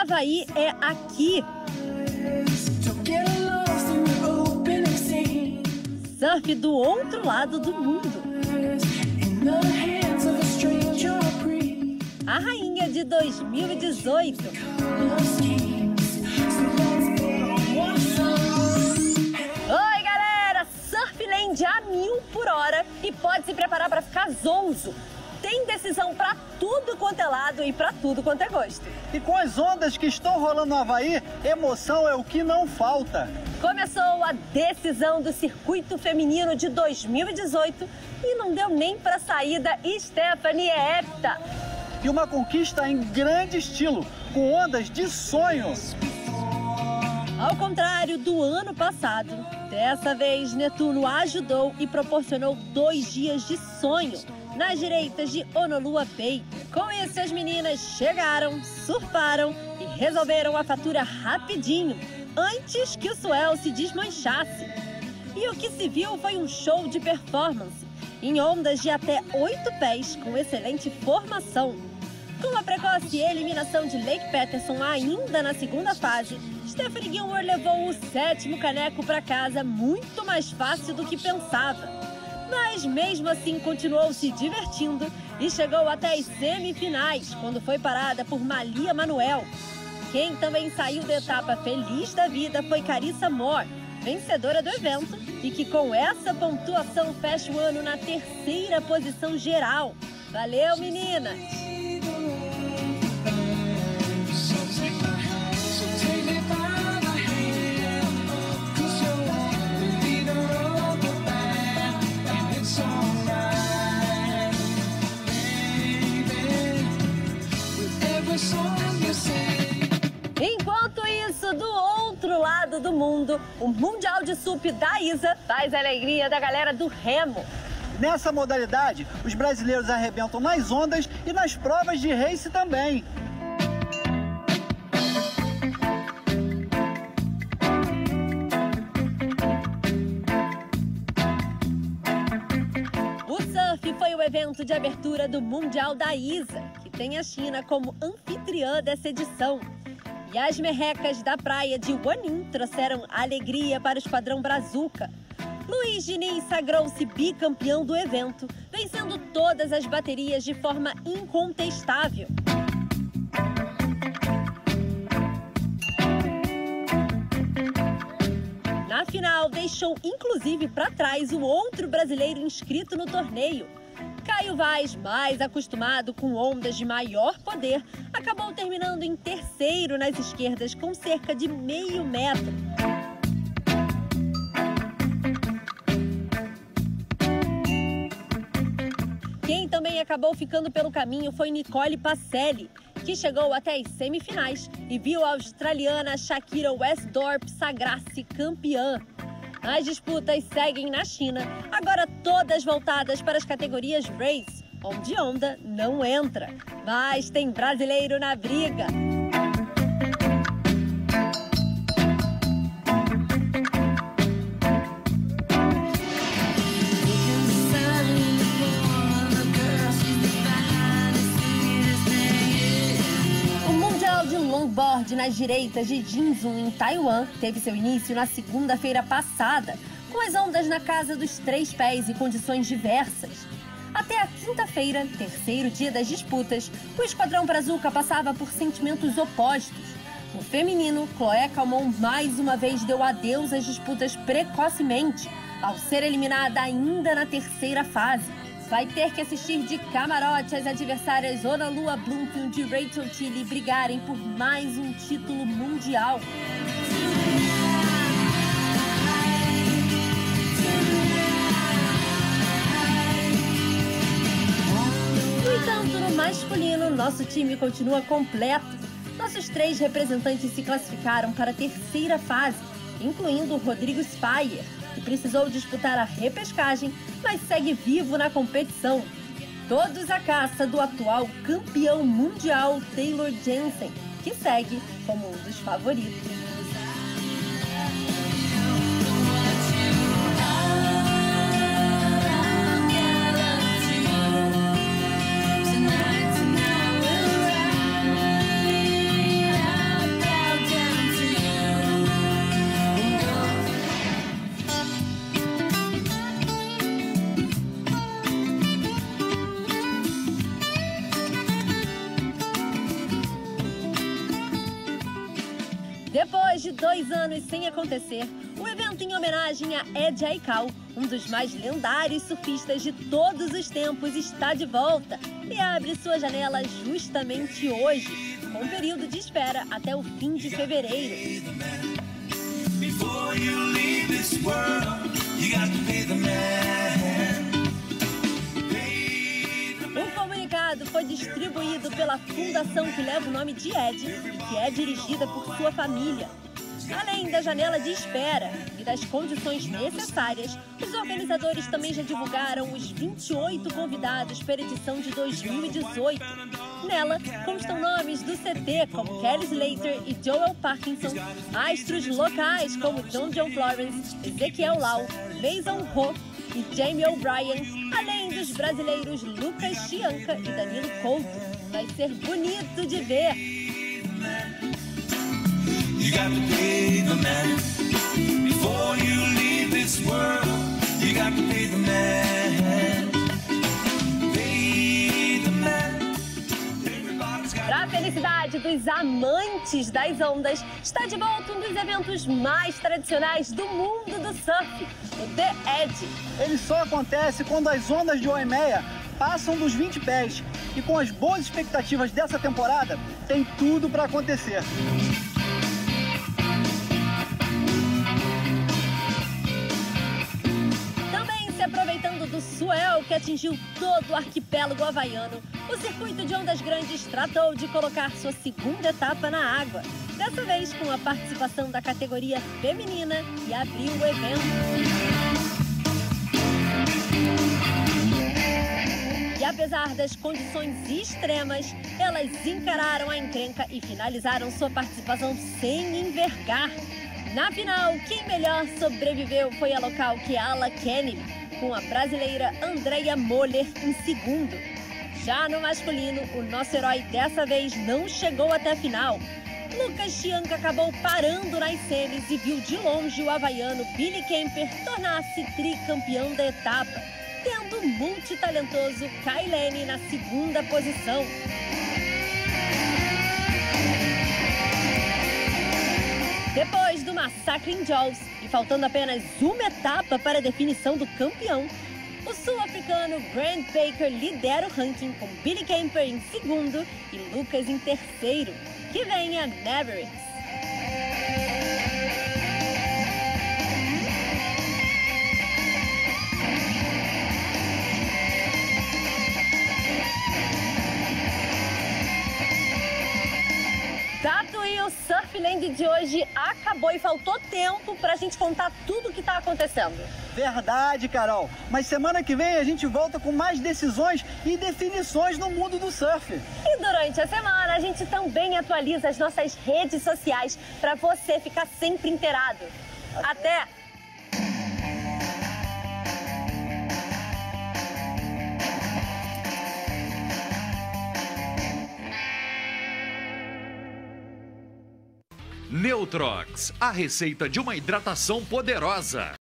Havaí é aqui. Surf do outro lado do mundo. A rainha de 2018. Oi, galera! Surfland a 1000 por hora e pode se preparar para ficar zonzo. Tem decisão para tudo quanto é lado e para tudo quanto é gosto. E com as ondas que estão rolando no Havaí, emoção é o que não falta. Começou a decisão do circuito feminino de 2018 e não deu nem para sair da Stephanie Hepta. E uma conquista em grande estilo, com ondas de sonho. Ao contrário do ano passado, dessa vez Netuno ajudou e proporcionou 2 dias de sonho nas direitas de Honolulu Bay. Com isso, as meninas chegaram, surfaram e resolveram a fatura rapidinho, antes que o swell se desmanchasse. E o que se viu foi um show de performance, em ondas de até 8 pés, com excelente formação. Com a precoce eliminação de Lake Peterson ainda na segunda fase, Stephanie Gilmore levou o 7º caneco para casa muito mais fácil do que pensava. Mas mesmo assim continuou se divertindo e chegou até as semifinais, quando foi parada por Malia Manuel. Quem também saiu da etapa feliz da vida foi Carissa Moore, vencedora do evento, e que com essa pontuação fecha o ano na 3ª posição geral. Valeu, meninas! Enquanto isso, do outro lado do mundo, o Mundial de SUP da ISA faz a alegria da galera do remo. Nessa modalidade, os brasileiros arrebentam nas ondas e nas provas de race também. O surf foi o evento de abertura do Mundial da ISA, que tem a China como anfitriã dessa edição. E as merrecas da praia de Guanin trouxeram alegria para o Esquadrão Brazuca. Luiz Diniz sagrou-se bicampeão do evento, vencendo todas as baterias de forma incontestável. Na final, deixou inclusive para trás o outro brasileiro inscrito no torneio. Caio Vaz, mais acostumado com ondas de maior poder, acabou terminando em 3º nas esquerdas com cerca de meio metro. Quem também acabou ficando pelo caminho foi Nicole Pacelli, que chegou até as semifinais e viu a australiana Shakira Westdorp sagrar-se campeã. As disputas seguem na China, agora todas voltadas para as categorias Race, onde onda não entra. Mas tem brasileiro na briga. O Mundial de Longboard nas direitas de Jinzhou, em Taiwan, teve seu início na segunda-feira passada, com as ondas na casa dos 3 pés e condições diversas. Até a quinta-feira, 3º dia das disputas, o Esquadrão Brazuca passava por sentimentos opostos. No feminino, Chloé Calmon mais uma vez deu adeus às disputas precocemente, ao ser eliminada ainda na 3ª fase. Vai ter que assistir de camarote as adversárias Honolulu Bloomfield e Rachel Tilly brigarem por mais um título mundial. No entanto, no masculino, nosso time continua completo. Nossos 3 representantes se classificaram para a 3ª fase, incluindo o Rodrigo Speyer, que precisou disputar a repescagem, mas segue vivo na competição. Todos à caça do atual campeão mundial Taylor Jensen, que segue como um dos favoritos. Depois de 2 anos sem acontecer, o evento em homenagem a Ed Aikau, um dos mais lendários surfistas de todos os tempos, está de volta e abre sua janela justamente hoje, com um período de espera até o fim de fevereiro. Um comunicado foi distribuído pela fundação que leva o nome de Ed, que é dirigida por sua família. Além da janela de espera e das condições necessárias, os organizadores também já divulgaram os 28 convidados para a edição de 2018. Nela constam nomes do CT como Kelly Slater e Joel Parkinson, astros locais como John Florence, Ezequiel Lau, Mason Ho e Jamie O'Brien, além dos brasileiros Lucas Chianca e Danilo Couto. Vai ser bonito de ver! You got to pay the man before you leave this world. You got to pay the man. Pay the man. Para a felicidade dos amantes das ondas, está de volta um dos eventos mais tradicionais do mundo do surf, o The Edge. Ele só acontece quando as ondas de Waimea passam dos 20 pés. E com as boas expectativas dessa temporada, tem tudo para acontecer. Aproveitando do swell que atingiu todo o arquipélago havaiano, o circuito de ondas grandes tratou de colocar sua segunda etapa na água, dessa vez com a participação da categoria feminina, e abriu o evento. E apesar das condições extremas, elas encararam a encrenca e finalizaram sua participação sem envergar. Na final, quem melhor sobreviveu foi a local Keala Kennedy, com a brasileira Andrea Moller em segundo. Já no masculino, o nosso herói dessa vez não chegou até a final. Lucas Chianca acabou parando nas semis e viu de longe o havaiano Billy Kemper tornar-se tricampeão da etapa, tendo o multitalentoso Kai Lenny na segunda posição. Depois do massacre em Jaws e faltando apenas uma etapa para a definição do campeão, o sul-africano Grant Baker lidera o ranking com Billy Kemper em segundo e Lucas em terceiro. Que vem a Mavericks. E o Surfland de hoje acabou e faltou tempo pra gente contar tudo o que tá acontecendo. Verdade, Carol. Mas semana que vem a gente volta com mais decisões e definições no mundo do surf. E durante a semana a gente também atualiza as nossas redes sociais pra você ficar sempre inteirado. Até! Neutrox, a receita de uma hidratação poderosa.